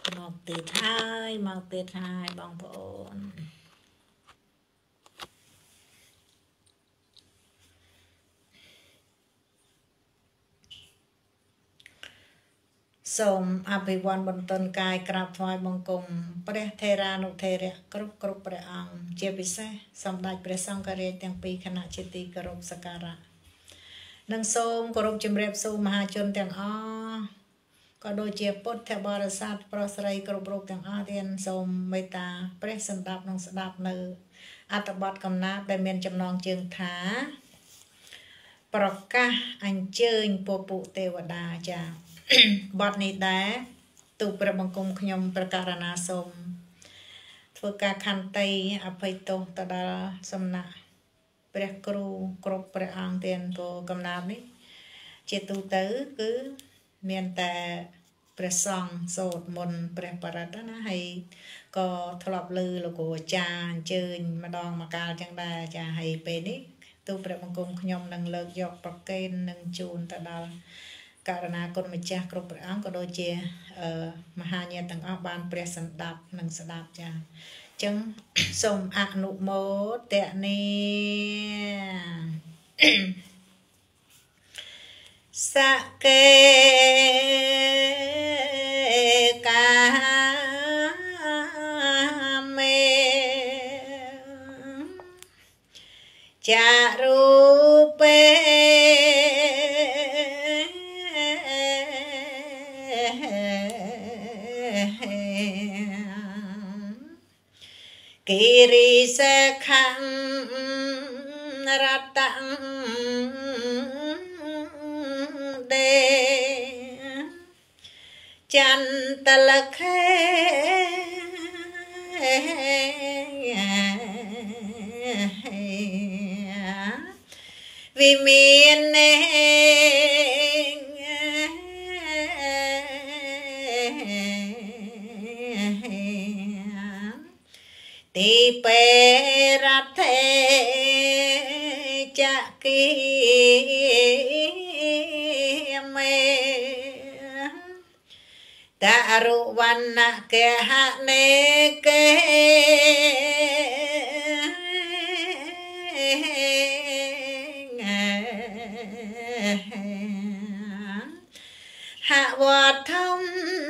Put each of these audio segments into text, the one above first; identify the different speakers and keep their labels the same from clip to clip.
Speaker 1: មកទៀតហើយមកទៀតហើយបងប្អូនសូមអភិវឌ្ឍបន្ទន់កាយក្រាបថ្វាយបង្គំព្រះថេរានុថេរៈគ្រប់ព្រះអង្គជាពិសេសសម្ដេចព្រះសង្ឃរាជទាំងពីរគណៈជាទីគោរពសក្ការៈនិងសូមគោរពជំរាបសួរមហាជនទាំងអស់ក៏ដូចជាពុទ្ធបរិស័ទប្រុសស្រីគ្រប់រូបទាំងអស់ទៀតសូមមេត្តាព្រះសម្ដាប់និងស្ដាប់នៅអត្ថបទកំណាព្យដែលមានចំណងជើងថាប្រកាសអញ្ជើញពពួកទេវតាចាបទនេះដែរទូព្រះបង្គំខ្ញុំប្រកាសណាសូមធ្វើការខន្តីអភ័យទោសទៅដល់សំណាក់ព្រះគ្រូគ្រប់ព្រះអង្គទាំងព្រោះកំណាព្យនេះជាទូទៅគឺមានតែព្រះសង្ឃសូត្រមន្តព្រះបរិត្តណាហើយក៏ធ្លាប់ឮលោកគ្រូអាចារ្យអញ្ជើញម្ដងម្កាលចឹងដែរចាហើយពេលនេះទូព្រះបង្គំខ្ញុំនឹងលើកយកប្រកេននឹងជូនទៅដល់ករណាគុណម្ចាស់គ្រប់ព្រះអង្គក៏ដូចជាមហាញាតិទាំងអស់បានព្រះសម្ដាប់និងស្ដាប់ចាអញ្ចឹងសូមអនុមោទនាសកេកាមេចារូបេគិរិសខੰរតੰដេចន្តលខេវិមាននេទីពេរថេចគិមេតរុវណ្ណកហនេកេហវធំ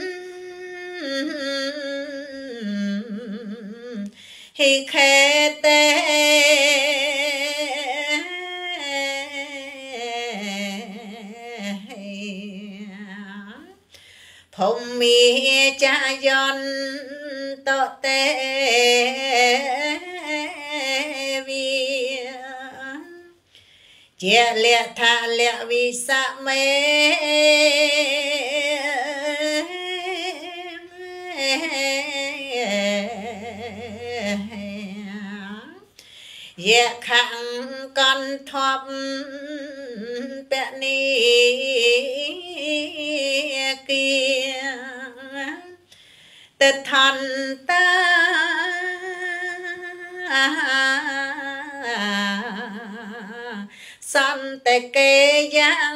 Speaker 1: ហិខេតេភូមិចាយន្តតេវិជាលៈថាលៈវិសមេយៈខੰកន្ធប់ពនីគិតថន្តាសន្តកេយ៉ាង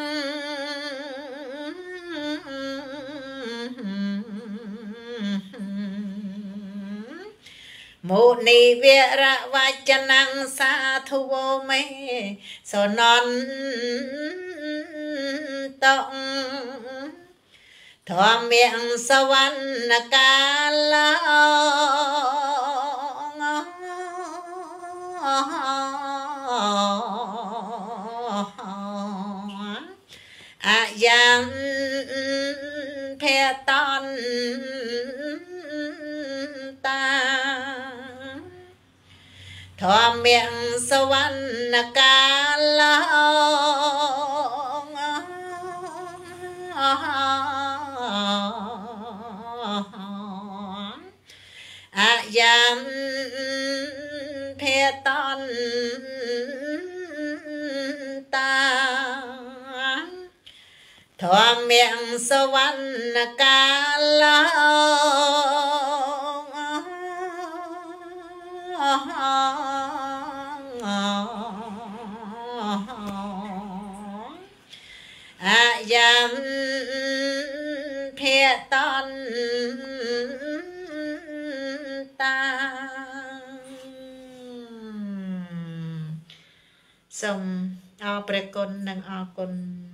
Speaker 1: មុនីវរវចនំសាធុវមេសនន្តងធម្មំសវណ្ណកាលអាយ៉ាងភេតន្តតាធម្មំសវណ្ណកាលអាយ៉ាងភេតន្តតាធម្មំសវណ្ណកាលអាយ៉ាងភេតន្តសូមអរព្រះគុណនិងអរគុណ